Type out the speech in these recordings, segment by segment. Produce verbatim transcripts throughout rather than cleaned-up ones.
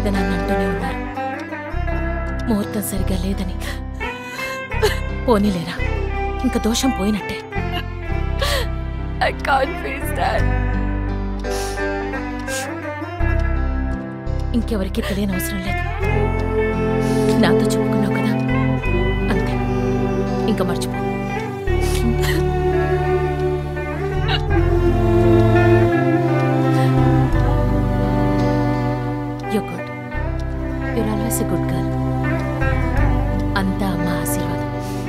పెదనాన్న అంటూనే ఉన్నారు ముహూర్తం సరిగా లేదని. పోనీలేరా, ఇంకా దోషం పోయినట్టే. I can't face that. ఇంకెవరికి తెలియని అవసరం లేదు. నాతో చెప్పుకున్నావు కదా, అంతే. ఇంకా మర్చిపో. You're good. You're always a good girl. అంతా అమ్మ ఆశీర్వాదం.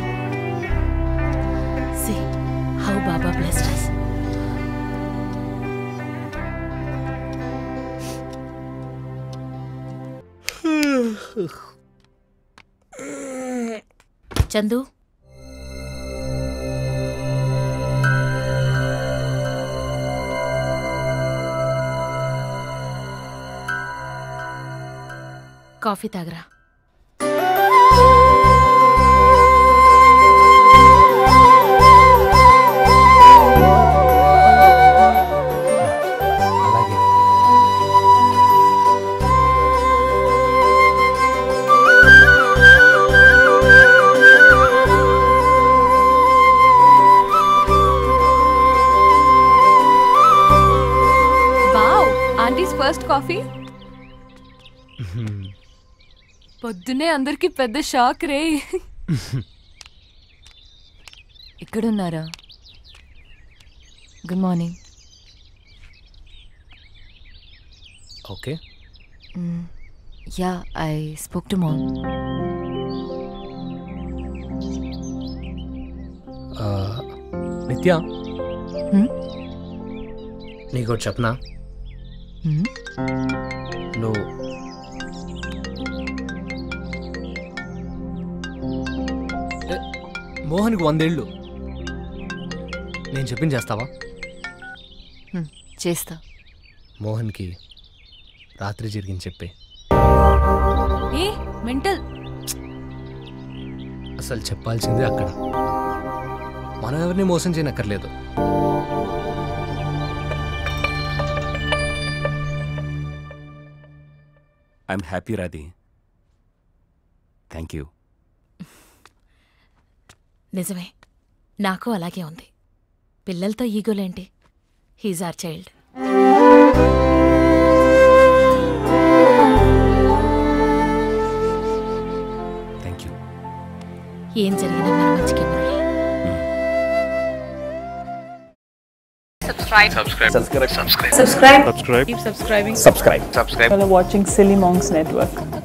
See how Baba blessed us. Chandu, coffee తాగరా. First coffee. పొద్దునే అందరికి పెద్ద షాక్ రే. ఇక్కడున్నారా? Good morning. Okay. Yeah, I spoke to mom. Nithya, నీకు చెప్పనా? నువ్వు మోహన్కి వందేళ్ళు. నేను చెప్పింది చేస్తావా? చేస్తా. మోహన్కి రాత్రి జరిగింది చెప్పే. ఏ మెంటల్, అసలు చెప్పాల్సిందే అక్కడ. మనం ఎవరిని మోసం చేయనక్కర్లేదు. I'm happy, Radhi. Thank you. నిజమే, నాకు అలాగే ఉంది. పిల్లలతో ఈగోలేంటి? He's our child. Thank you. ఏం జరిగినా మన మంచికి Murali. Subscribe. Subscribe. Subscribe. Subscribe. Subscribe. Subscribe. Keep subscribing. Subscribe. Subscribe. While watching Silly Monks Network.